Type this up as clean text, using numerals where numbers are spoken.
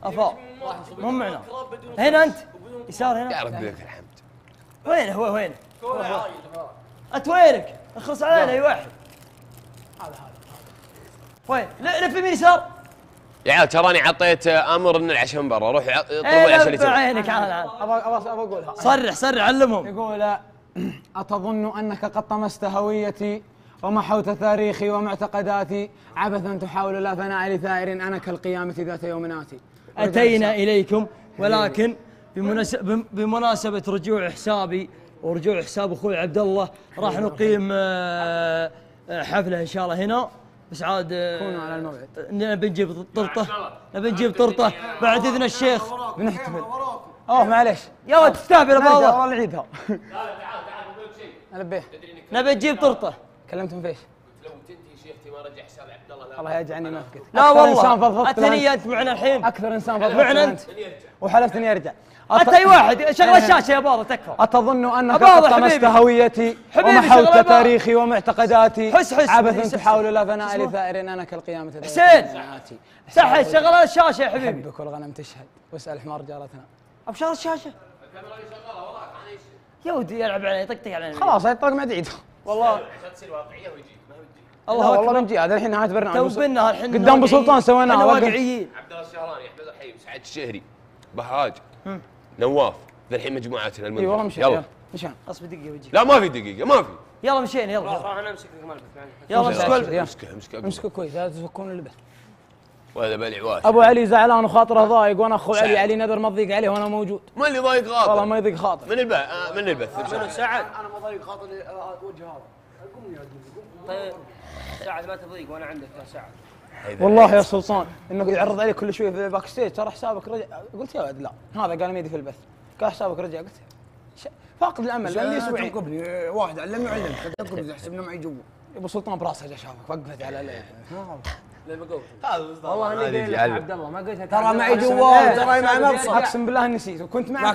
افا مو معنا. هنا انت يسار هنا. يا رب لك الحمد. وين هو وين؟ انت وينك؟ اخلص علينا اي واحد. هذا وين؟ لف يمين يسار. يا عيال تراني عطيت امر ان العشاء من برا، روح اطلبوا العشاء اللي تبي. عينك ابى اقولها. صرح علمهم. يقول: أتظن أنك قد طمست هويتي ومحوت تاريخي ومعتقداتي عبثا تحاول لا فناء لثائر أنا كالقيامة ذات يوم آتي. أتينا إليكم ولكن بمناسبة رجوع حسابي ورجوع حساب أخوي عبد الله راح نقيم حفلة إن شاء الله هنا. بس عاد كونوا على الموعد. نبي نجيب طرطة بعد إذن الشيخ بنحتفل. معليش يا ولد تستهبل يا والله والله نعيدها. تعال ألبيه. نبي نجيب طرطة. كلمتهم فيش؟ لو تنتهي شيختي ما رجع حساب عبد الله. الله يجعلني ما فكرت. لا والله أتني أنت معنا الحين. أكثر إنسان فضفضت معنا أنت. وحلفت إني أرجع. أنت أي واحد شغل الشاشة يا باضة تكفى. أتظن أنك قد طمست هويتي ومحوت تاريخي ومعتقداتي عبثا تحاول لا فناء لثائر أنا كالقيامة. حسين سحب شغل الشاشة يا حبيبي. حبك والغنم تشهد واسأل حمار جارتنا. أبشر الشاشة. يا ودي يلعب علي يطقطق علينا. خلاص يطق ما تعيد. والله عشان تصير واقعيه ويجيك ما ودي. الله والله بنجي هذا الحين نهاية برنامج. تو بنا الحين قدام ابو سلطان سويناها واقعيين. عبد الله الشهراني، احمد الحين، سعد الشهري، بهاج، نواف، ذا الحين مجموعاتنا المنزل. اي والله مشي. يلا مشان اصبر دقيقة وجهك. لا ما في دقيقة ما في. يلا مشينا يلا. راح انا امسك الملبس. يلا امسكه امسكه كويس لا تفكون اللبس. وهذا بالي عواش. ابو علي زعلان وخاطره ضايق وانا اخو علي نذر ما تضيق عليه وانا موجود. ما اللي ضايق خاطر؟ والله ما يضيق خاطر. من البث منو سعد؟ انا ما ضايق خاطر وجه هذا. قوم يا طيب سعد ما تضيق وانا عندك يا سعد. والله يا سلطان انه يعرض علي كل شوي في الباك ستيج ترى حسابك رجع. قلت يا ولد لا هذا قال ميدي في البث قال حسابك رجع. قلت فاقد الامل لان لي اسبوعين. تنقبني واحد علمني وعلمك تنقبني تحسبنا معي جوا. ابو سلطان براسه جا شافك وقفت على ليه بقول؟ والله اني قايل لك يعلم. عبد الله ما قلت ترى معي جوا ترى معي مبسط. اقسم بالله نسيت وكنت معك